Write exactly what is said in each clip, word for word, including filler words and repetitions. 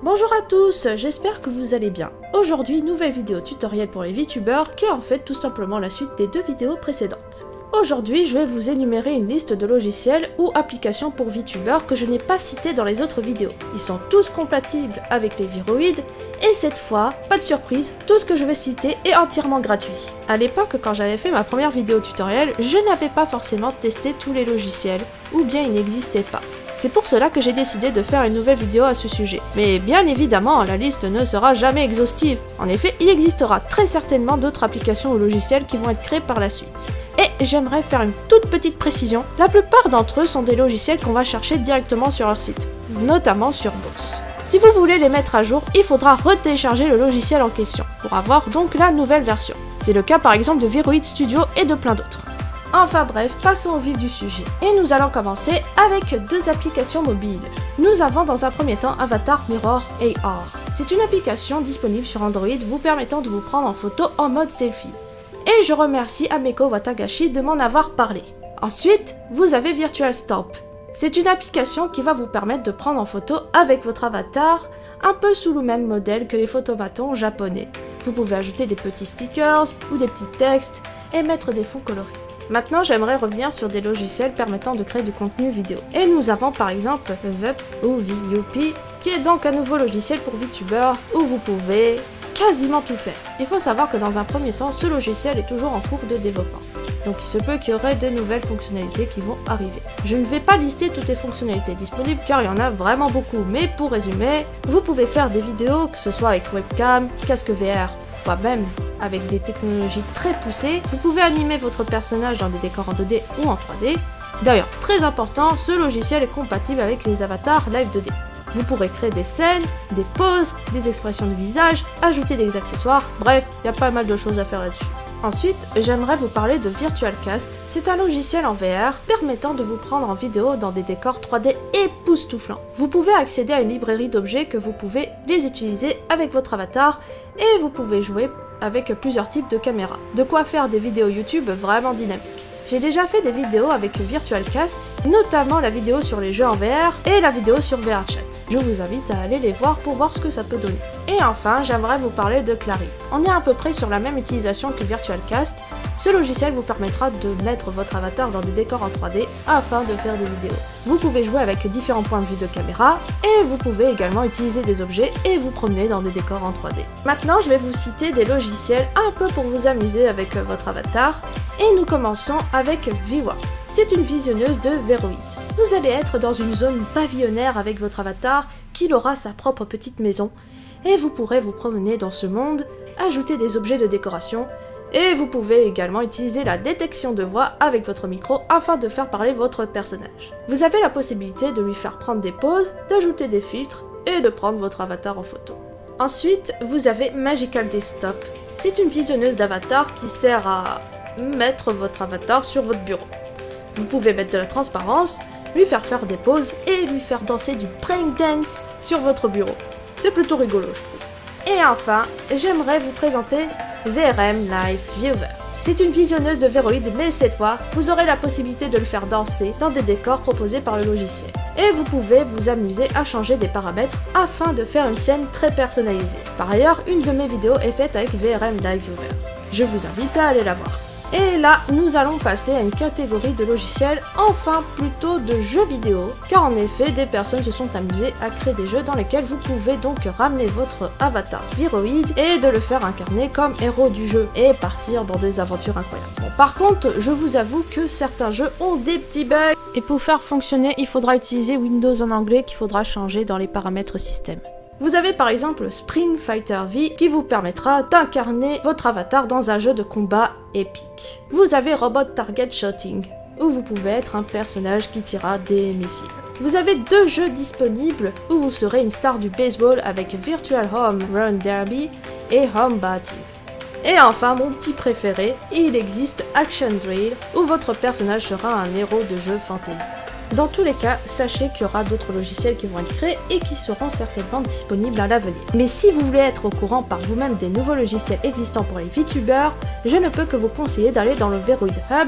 Bonjour à tous, j'espère que vous allez bien. Aujourd'hui, nouvelle vidéo tutoriel pour les VTubers qui est en fait tout simplement la suite des deux vidéos précédentes. Aujourd'hui, je vais vous énumérer une liste de logiciels ou applications pour VTubers que je n'ai pas cités dans les autres vidéos. Ils sont tous compatibles avec les Viroid et cette fois, pas de surprise, tout ce que je vais citer est entièrement gratuit. À l'époque, quand j'avais fait ma première vidéo tutoriel, je n'avais pas forcément testé tous les logiciels ou bien ils n'existaient pas. C'est pour cela que j'ai décidé de faire une nouvelle vidéo à ce sujet. Mais bien évidemment, la liste ne sera jamais exhaustive. En effet, il existera très certainement d'autres applications ou logiciels qui vont être créés par la suite. Et j'aimerais faire une toute petite précision. La plupart d'entre eux sont des logiciels qu'on va chercher directement sur leur site, notamment sur Boss. Si vous voulez les mettre à jour, il faudra retélécharger le logiciel en question, pour avoir donc la nouvelle version. C'est le cas par exemple de Viroid Studio et de plein d'autres. Enfin bref, passons au vif du sujet. Et nous allons commencer avec deux applications mobiles. Nous avons dans un premier temps Avatar Mirror A R. C'est une application disponible sur Android vous permettant de vous prendre en photo en mode selfie. Et je remercie Ameko Watagashi de m'en avoir parlé. Ensuite, vous avez Virtual Stop. C'est une application qui va vous permettre de prendre en photo avec votre avatar, un peu sous le même modèle que les photomatons japonais. Vous pouvez ajouter des petits stickers ou des petits textes et mettre des fonds colorés. Maintenant, j'aimerais revenir sur des logiciels permettant de créer du contenu vidéo. Et nous avons par exemple Vup ou V U P, qui est donc un nouveau logiciel pour VTubers où vous pouvez quasiment tout faire. Il faut savoir que dans un premier temps, ce logiciel est toujours en cours de développement. Donc il se peut qu'il y aurait de nouvelles fonctionnalités qui vont arriver. Je ne vais pas lister toutes les fonctionnalités disponibles car il y en a vraiment beaucoup, mais pour résumer, vous pouvez faire des vidéos, que ce soit avec webcam, casque V R, voire même avec des technologies très poussées. Vous pouvez animer votre personnage dans des décors en deux D ou en trois D. D'ailleurs, très important, ce logiciel est compatible avec les avatars Live deux D. Vous pourrez créer des scènes, des poses, des expressions de visage, ajouter des accessoires, bref, il y a pas mal de choses à faire là-dessus. Ensuite, j'aimerais vous parler de Virtual Cast. C'est un logiciel en V R permettant de vous prendre en vidéo dans des décors trois D époustouflants. Vous pouvez accéder à une librairie d'objets que vous pouvez les utiliser avec votre avatar et vous pouvez jouer avec plusieurs types de caméras. De quoi faire des vidéos YouTube vraiment dynamiques. J'ai déjà fait des vidéos avec Virtual Cast, notamment la vidéo sur les jeux en V R et la vidéo sur V R Chat. Je vous invite à aller les voir pour voir ce que ça peut donner. Et enfin, j'aimerais vous parler de Clari. On est à peu près sur la même utilisation que Virtual Cast. Ce logiciel vous permettra de mettre votre avatar dans des décors en trois D afin de faire des vidéos. Vous pouvez jouer avec différents points de vue de caméra et vous pouvez également utiliser des objets et vous promener dans des décors en trois D. Maintenant, je vais vous citer des logiciels un peu pour vous amuser avec votre avatar et nous commençons avec VWAP. C'est une visionneuse de Viroid. Vous allez être dans une zone pavillonnaire avec votre avatar qui aura sa propre petite maison et vous pourrez vous promener dans ce monde, ajouter des objets de décoration et vous pouvez également utiliser la détection de voix avec votre micro afin de faire parler votre personnage. Vous avez la possibilité de lui faire prendre des pauses, d'ajouter des filtres et de prendre votre avatar en photo. Ensuite, vous avez Magical Desktop. C'est une visionneuse d'avatar qui sert à mettre votre avatar sur votre bureau. Vous pouvez mettre de la transparence, lui faire faire des pauses et lui faire danser du break dance sur votre bureau. C'est plutôt rigolo, je trouve. Et enfin, j'aimerais vous présenter V R M Live Viewer. C'est une visionneuse de Viroid, mais cette fois, vous aurez la possibilité de le faire danser dans des décors proposés par le logiciel. Et vous pouvez vous amuser à changer des paramètres afin de faire une scène très personnalisée. Par ailleurs, une de mes vidéos est faite avec V R M Live Viewer. Je vous invite à aller la voir. Et là, nous allons passer à une catégorie de logiciels, enfin plutôt de jeux vidéo, car en effet, des personnes se sont amusées à créer des jeux dans lesquels vous pouvez donc ramener votre avatar Viroid et de le faire incarner comme héros du jeu et partir dans des aventures incroyables. Bon, par contre, je vous avoue que certains jeux ont des petits bugs, et pour faire fonctionner, il faudra utiliser Windows en anglais qu'il faudra changer dans les paramètres système. Vous avez par exemple Spring Fighter V qui vous permettra d'incarner votre avatar dans un jeu de combat épique. Vous avez Robot Target Shooting, où vous pouvez être un personnage qui tirera des missiles. Vous avez deux jeux disponibles où vous serez une star du baseball avec Virtual Home Run Derby et Home Batting. Et enfin, mon petit préféré, il existe Action Drill, où votre personnage sera un héros de jeu fantasy. Dans tous les cas, sachez qu'il y aura d'autres logiciels qui vont être créés et qui seront certainement disponibles à l'avenir. Mais si vous voulez être au courant par vous-même des nouveaux logiciels existants pour les VTubers, je ne peux que vous conseiller d'aller dans le Viroid Hub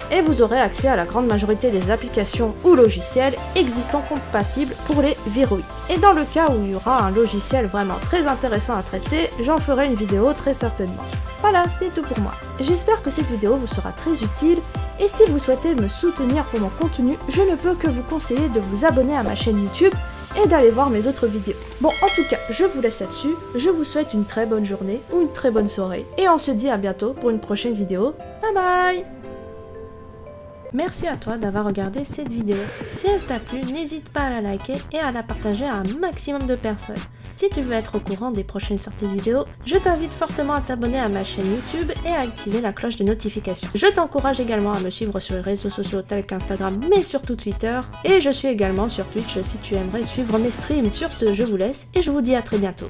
et vous aurez accès à la grande majorité des applications ou logiciels existants compatibles pour les Viroid. Et dans le cas où il y aura un logiciel vraiment très intéressant à traiter, j'en ferai une vidéo très certainement. Voilà, c'est tout pour moi. J'espère que cette vidéo vous sera très utile, et si vous souhaitez me soutenir pour mon contenu, je ne peux que vous conseiller de vous abonner à ma chaîne YouTube et d'aller voir mes autres vidéos. Bon, en tout cas, je vous laisse là-dessus, je vous souhaite une très bonne journée ou une très bonne soirée, et on se dit à bientôt pour une prochaine vidéo. Bye bye! Merci à toi d'avoir regardé cette vidéo. Si elle t'a plu, n'hésite pas à la liker et à la partager à un maximum de personnes. Si tu veux être au courant des prochaines sorties de vidéos, je t'invite fortement à t'abonner à ma chaîne YouTube et à activer la cloche de notification. Je t'encourage également à me suivre sur les réseaux sociaux tels qu'Instagram, mais surtout Twitter. Et je suis également sur Twitch si tu aimerais suivre mes streams. Sur ce, je vous laisse et je vous dis à très bientôt.